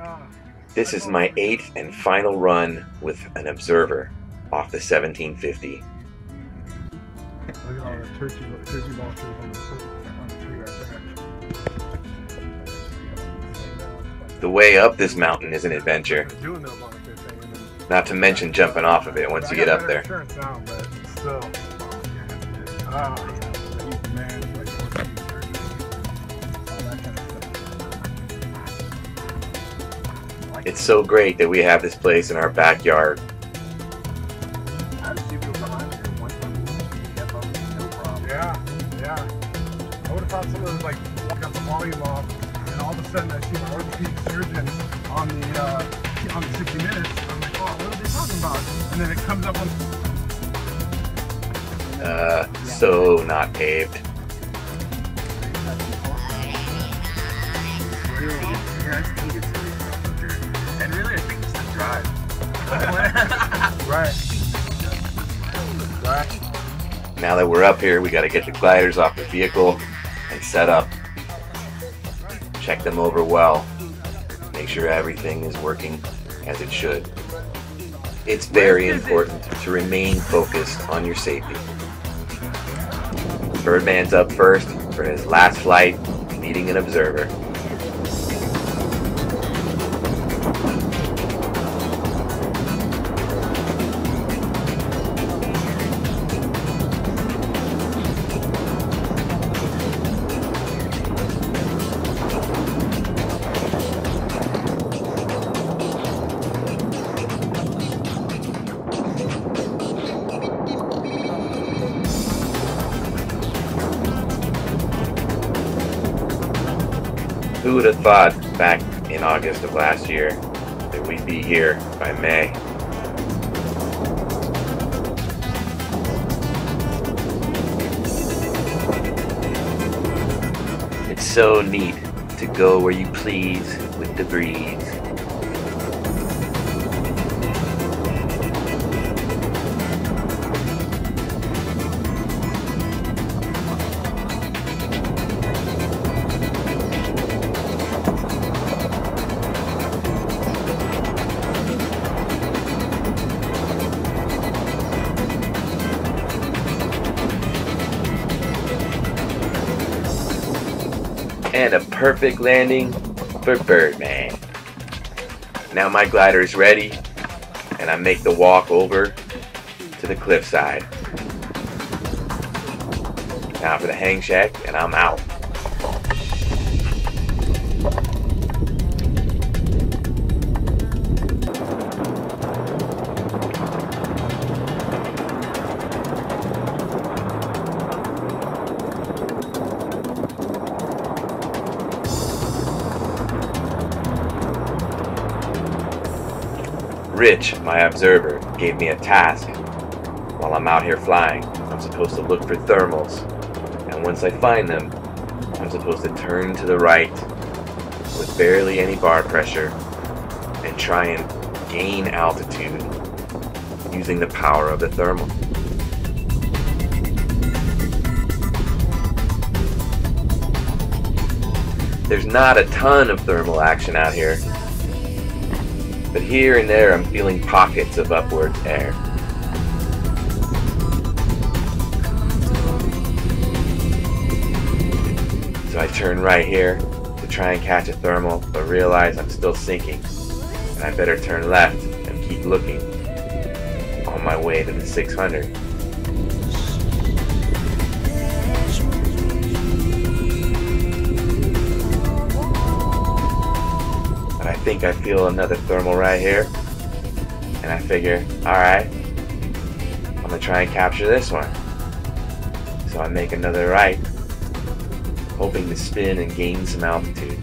This is my 8th and final run with an observer off the 1750. Look at all the turkey vultures on the tree right there. The way up this mountain is an adventure, not to mention jumping off of it once you get up there. It's so great that we have this place in our backyard. Yeah. I would have thought someone was like got the volume off, and all of a sudden I see my orthopedic surgeon on the 60 Minutes. I'm like, oh, what are they talking about? And then it comes up on. So not paved. And really, I think it's the drive. Right. Now that we're up here, we got to get the gliders off the vehicle and set up. Check them over well. Make sure everything is working as it should. It's very important to remain focused on your safety. Birdman's up first for his last flight, leading an observer. Who would have thought back in August of last year that we'd be here by May? It's so neat to go where you please with the breeze. And a perfect landing for Birdman. Now my glider is ready, and I make the walk over to the cliffside. Now for the hang check, and I'm out. Rich, my observer, gave me a task. While I'm out here flying, I'm supposed to look for thermals, and once I find them, I'm supposed to turn to the right with barely any bar pressure and try and gain altitude using the power of the thermal. There's not a ton of thermal action out here, but here and there I'm feeling pockets of upward air. So I turn right here to try and catch a thermal, but realize I'm still sinking, and I better turn left and keep looking on my way to the 600. I think I feel another thermal right here, and I figure, alright, I'm gonna try and capture this one. So I make another right, hoping to spin and gain some altitude.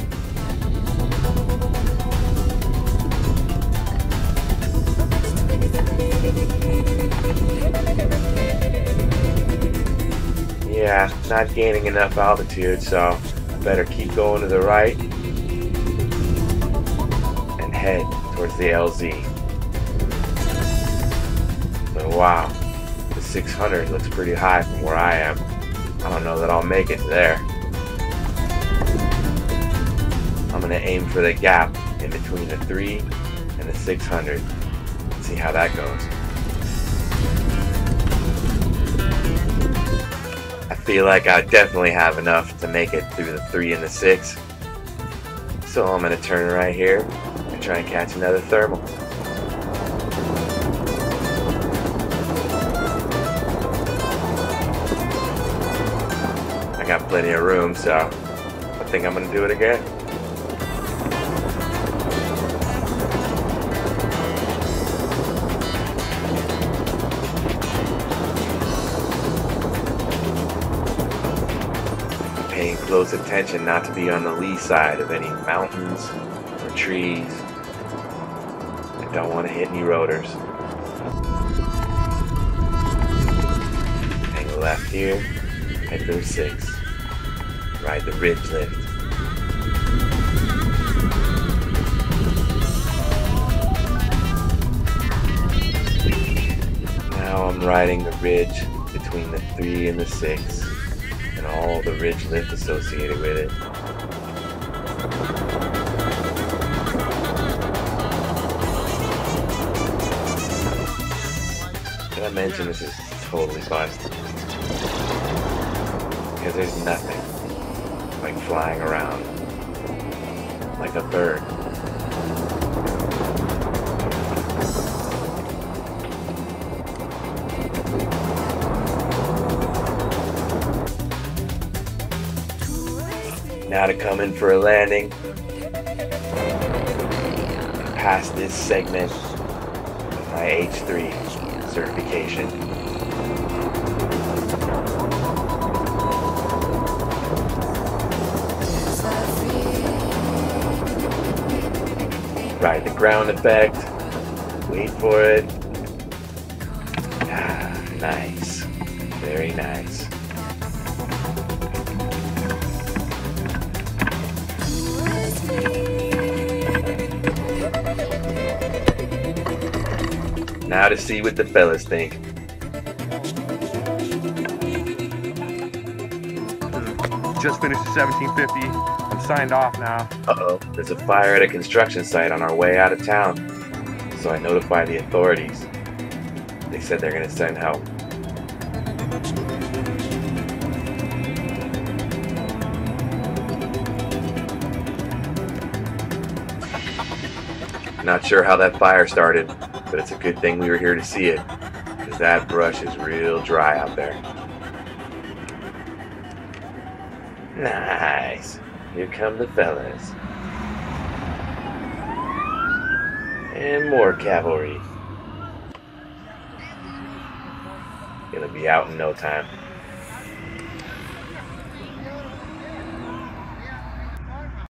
Yeah, not gaining enough altitude, so I better keep going to the right head towards the LZ. But wow, the 600 looks pretty high from where I am. I don't know that I'll make it there. I'm gonna aim for the gap in between the 3 and the 600. Let's see how that goes. I feel like I definitely have enough to make it through the 3 and the 6. So I'm going to turn right here and try and catch another thermal. I got plenty of room, so I think I'm going to do it again. Paying close attention not to be on the lee side of any mountains or trees. I don't want to hit any rotors. Hang left here, head for the 6. Ride the ridge lift. Now I'm riding the ridge between the 3 and the 6. And all the ridge lift associated with it. Did I mention this is totally busted? Because there's nothing like flying around like a bird. Now to come in for a landing and pass this segment of my H3 certification. Ride the ground effect, wait for it. Ah, nice, very nice. Now to see what the fellas think. Just finished the 1750. I'm signed off now. Uh-oh, there's a fire at a construction site on our way out of town. So I notified the authorities. They said they're gonna send help. Not sure how that fire started, but it's a good thing we were here to see it, because that brush is real dry out there. Nice. Here come the fellas. And more cavalry. Gonna be out in no time.